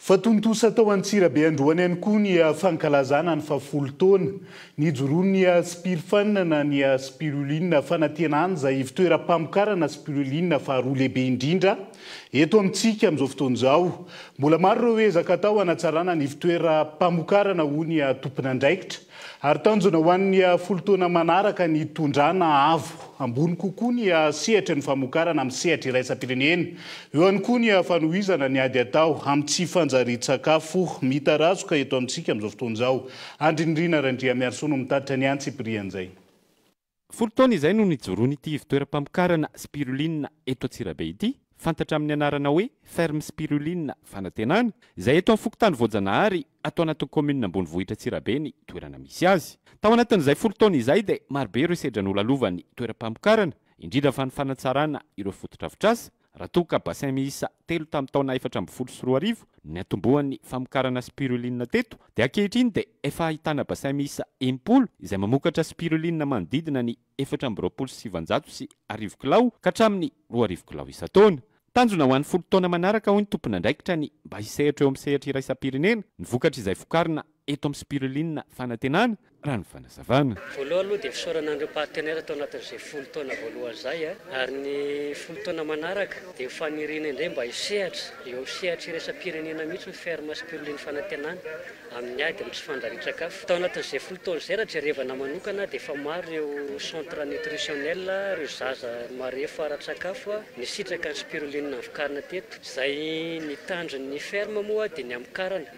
Fatontosa tao Antsirabe androany ihany koa ny fankalazana ny fafolo taona nijoroany SPIRFAN na ny spiruline Fanantenana izay fitoeram-pamokarana spiruline faharoa lehibe indrindra eto amintsika amin'izao fotoana izao. Mbola maro ireo ezaka tao hanatsarana ny fitoeram-pamokarana hoy ny tompon'andraikitra ary tanjona ho an'ny folo taona manaraka ny tondrana avo ambony kokoa ny sehatra ny famokarana amin'ny sehatra iraisam-pirenena. Eo ihany koa ny fanohizana ny ady atao amin'ny tsy fanjarian-tsakafo mitarazoka eto amintsika amin'izao fotoana izao. Andrindrina Randria Miarsono mitatitra ny antsy prian'izay. Folo taona izay no nijoroany ity fitoeram-pamokarana spiruline eto Antsirabe ity, fantatra amin'ny anarana hoe ferme spiruline Fanantenana, izay eto amin'ny fokontany Voajanahary atao anatin'ny commune Ambonivohitra Antsirabe ny toerana misy azy. Tao anatin'izay folo taona izay dia marobe ireo sedra nolalovan'ny toeram-pamokarana, indrindra fa ny fanatsarana ireo foto-drafitr'asa raha toa ka bassin miisa 3 tamin'ny taona 2014 ny atombohan'ny famokarana spiruline teto, dia ankehitriny dia efa ahitana bassin miisa 10 izay mamokatra spiruline manodidina ny 427 sy 1,000 kilao ka hatramin'ny 2,000 kilao isan-taona. Tanjona ho an'ny folo taona manaraka hoy ny tompon'andraikitra ny mba hisehatra eo amin'ny sehatra iraisam-pirenena ny vokatra izay vokarina eto amin'ny spiruline Fanantenana raha ny fanazavana. Voalohany aloha dia fisaoranandreo partenaires tao anatin'izay folo taona voalohany izay ary ny folo taona manaraka dia faniriana indray mba hisehatra eo sehatra iraisam-pirenena mihitsy ny ferme spiruline Fanantenana amin'ny ady amin'ny tsy fanjarian-tsakafo. Tao anatin'izay folo taona izay raha jerevana manokana dia efa maro ireo centre nutritionnel, ireo zaza mare fara-tsakafo ny sitraka ny spiruline vokarina teto. Izay ny tanjon'ny ferme moa dia ny amokarana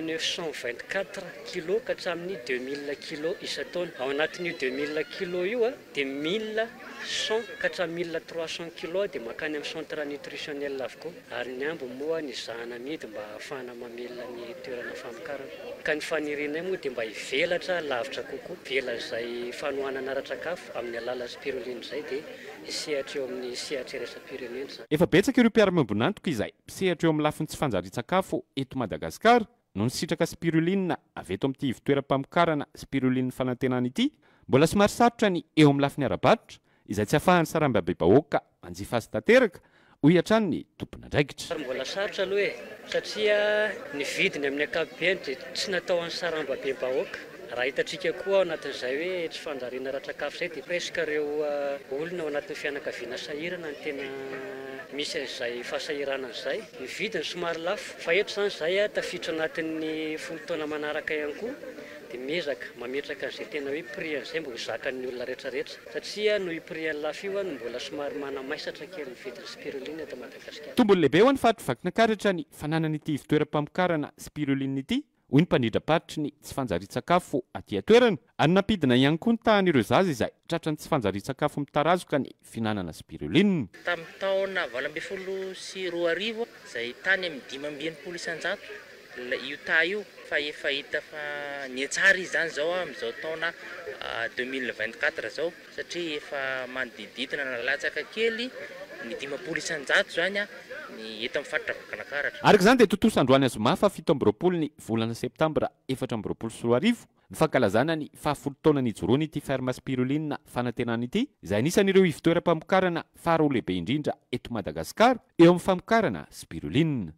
1924 kg ka hatramin'ny 2000 kg isan-taona. Ao anatin'io 2000 kg io dia 1100 ka hatramin'ny 1300 kg dia makany amin'ny centre nutritionnel avokoa. Ary ny ambo moa ny zahana midy mba ahafahana mamelona ny toerana famokarana. Ka ny fanirianay moa dia mba hivelatra lavitra kokoa, vela izay fanohanana ara-tsakafo amin'ny alalan'ny spiruline izay dia hisehatra eo amin'ny sehatra iraisam-pirenena. Efa betsaka ireo mpiara-mambonantoka izay misehatra eo amin'ny lafiny tsy fanjarian-tsakafo eto Madagascar no nisitraka spiruline avy eto amin'ity fitoeram-pamokarana spiruline Fanantenana ity. Mbola somary sarotra ny eo amin'ny lafiny ara-barotra izay tsy ahafahan'ny sarambabe-bahoaka manjifa azy tanteraka hoy hatrany ny tompon'andraikitra. Mbola sarotra aloha satria ny vidiny amin'ny ankapobeny dia tsy natao an'ny sarambabe-bahoaka. Raha hitantsika koa ao anatin'izay hoe tsy fanjariana ara-tsakafo izay dia presque ireo olona ao anatin'ny fianakaviana sahirana ny tena misy izay fahasahirana izay. Ny vidiny somary lafo fa eto izany izay tafiditra anatin'ny folo taona manaraka ihany koa dia miezaka mametraka an'izay tena hoe prix an'izay mba ho zakan'ny olona rehetrarehetra satria noho io prix an'ny lafo io no mbola somary manamaisatra kely ny vidiny spiruline eto Madagasikara. Tombony lehibe ho an'ny fatrovaky nakaratra ny fananan'ity fitoeram-pamokarana spiruline ity hoy ny mpanindra-paritry ny tsy fanjarian-tsakafo aty atoerana ary nampidina ihany koa ny tahan'ireo zaza izay tratra ny tsy fanjarian-tsakafo mitarazoka ny finanana spiruline. Tamin'ny taona 2022 izay tany amin'ny 520 isan-jato io ta io fa efa hita fa niatsara izy zany zao amin'izao taona 2024 zao satria efa manodididina nalatsaka kely ny 500 isan-jato zany ny eto amin'ny faritra vakanakaratra. Araka izany dia totosa androany azoma fa 17 ny volana septambra 2024 ny fankalazana ny fahafolo taona nijoroany ity ferme spiruline Fanantenana ity izay anisan'ireo fitoeram-pamokarana faharoa lehibe indrindra eto Madagasikara eo amin'ny famokarana spiruline.